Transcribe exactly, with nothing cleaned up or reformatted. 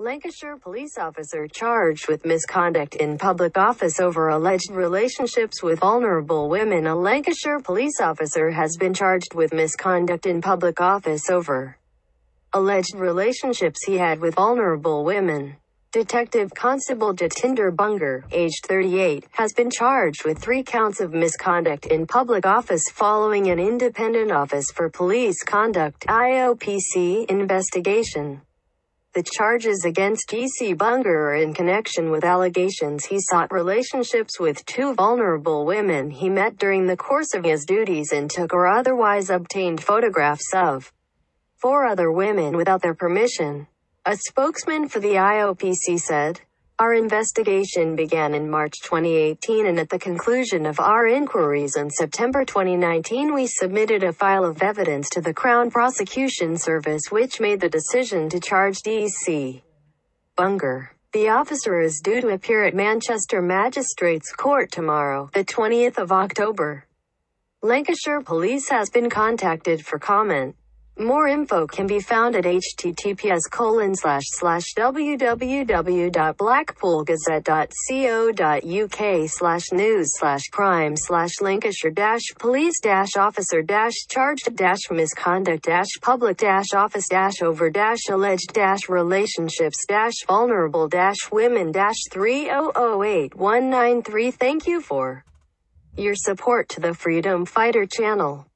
Lancashire police officer charged with misconduct in public office over alleged relationships with vulnerable women. A Lancashire police officer has been charged with misconduct in public office over alleged relationships he had with vulnerable women. Detective Constable Jatinder Bungar, aged thirty-eight, has been charged with three counts of misconduct in public office following an Independent Office for Police Conduct (I O P C) investigation. The charges against G C Bungar are in connection with allegations he sought relationships with two vulnerable women he met during the course of his duties and took or otherwise obtained photographs of four other women without their permission. A spokesman for the I O P C said, "Our investigation began in March twenty eighteen, and at the conclusion of our inquiries in September twenty nineteen we submitted a file of evidence to the Crown Prosecution Service, which made the decision to charge D C Bungar." The officer is due to appear at Manchester Magistrates Court tomorrow, the twentieth of October. Lancashire Police has been contacted for comment. More info can be found at h t t p s colon slash slash w w w dot blackpool gazette dot co dot u k slash news slash crime slash Lancashire dash police dash officer dash charged dash misconduct dash public dash office dash over dash alleged dash relationships dash vulnerable dash women dash three thousand eight one nine three. Thank you for your support to the Freedom Fighter channel.